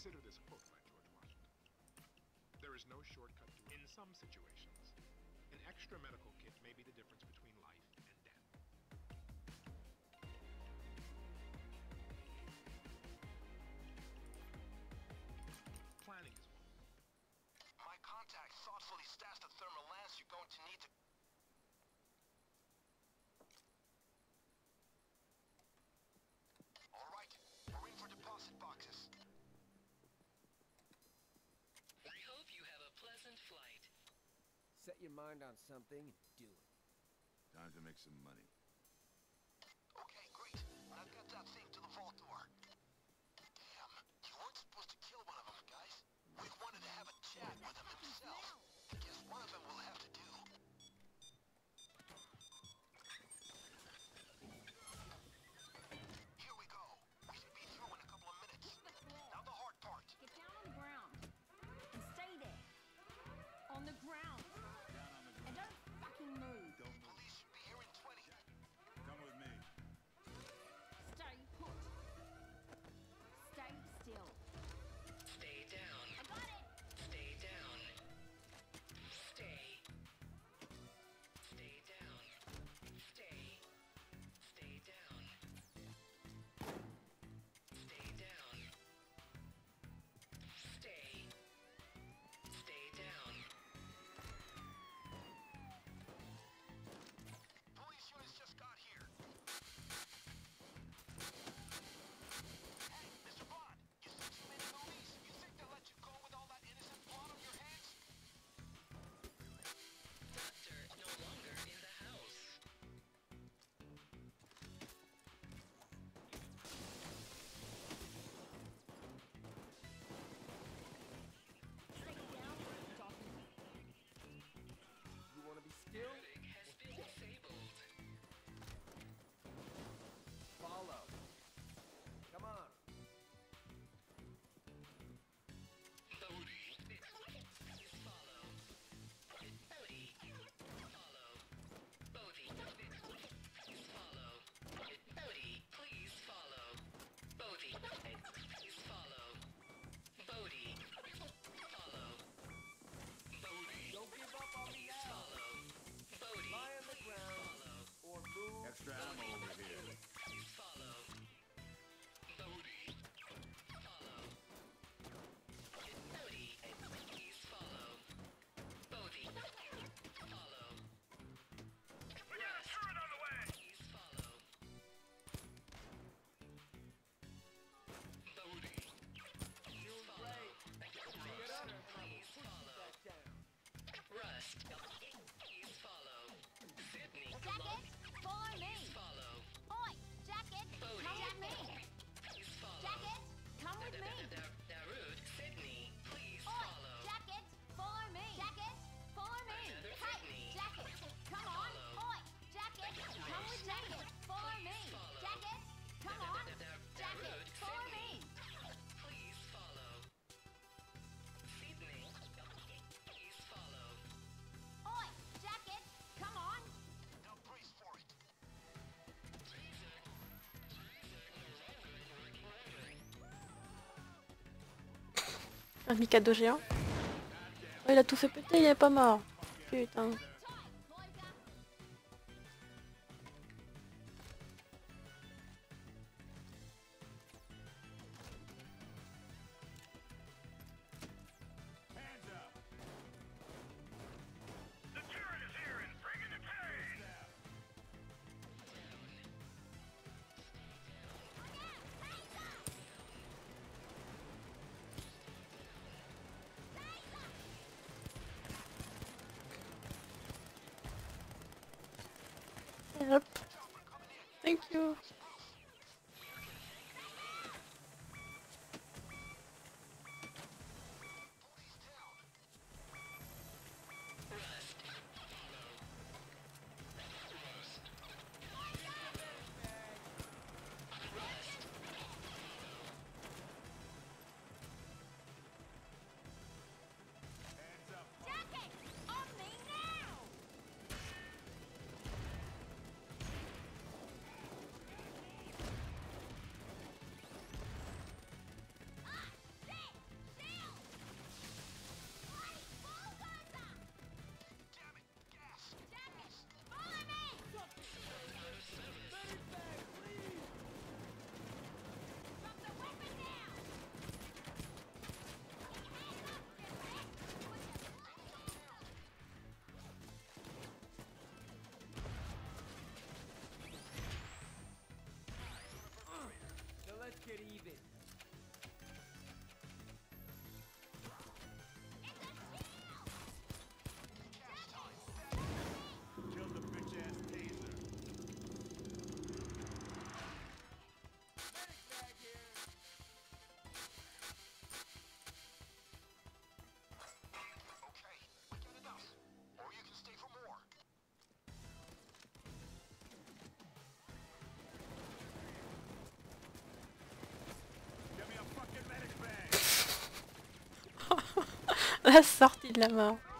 Consider this quote by George Washington. There is no shortcut to in some situations. An extra medical kit may be the difference between life and death. Planning is one. My contact thoughtfully stashed the thermal lance you're going to need to... All right, we're in for deposit boxes. We hope you have a pleasant flight. Set your mind on something and do it. Time to make some money. Okay, great. Now get that thing to the vault door. Damn, you weren't supposed to kill one of them, guys. We wanted to have a chat with him himself. I guess one of them will have to do. Here we go. We should be through in a couple of minutes. Now the hard part. Get down on the ground. And stay there. On the ground. Down on the And ground. don't fucking move. Don't move. Police should be here in 20. Come with me. Stay put. Stay still. Stay down. I got it. Stay down. Stay. Stay down. Stay. Stay down. Stay down. Stay. Stay down. Police units just got here. Hey, Mr. Bond, you see too many movies. You think they'll let you go with all that innocent blood on your hands? Doctor no longer in the house. Stay down, Doctor. You wanna be still? Rig has been disabled. Follow. Come on. Bodhi. Please follow. Bodhi. Follow. Bodhi. Please follow. Bodhi. Please follow. Bodhi. Please follow. Bodhi. Follow. Bodhi. Don't give up on me now. Follow. Bodhi. Lie on the Please ground. follow. Or move. Extra ammo over here. Please follow. Bodhi. Follow. Bodhi. Please follow. Bodhi. Follow. We got a turret on the way! Please follow. Bodhi. Please follow. Get up. Please follow. That down. Rust. Please follow. Sydney. Jacket, follow me. Please follow. Oi, Jacket, Bodhi. come with me. Please follow. Jacket, come with me. Darude. Sydney. Please Oi, follow. Jacket, follow me. Jacket, follow me. Another Hey, Sydney. Jacket, come on. Follow. Oi, Jacket, come with me. Follow me. Please follow. Jacket, come on. Jacket, Darude. follow me. Please follow. Sydney. Please follow. Oi, Jacket, come on. Now brace for it. Un Mikado géant. Oh, il a tout fait péter, il est pas mort. Putain. Tight, closer. Hands up. The turret is here and bringing the pain! Yep. Thank you. Jacket, on me now. La sortie de la mort.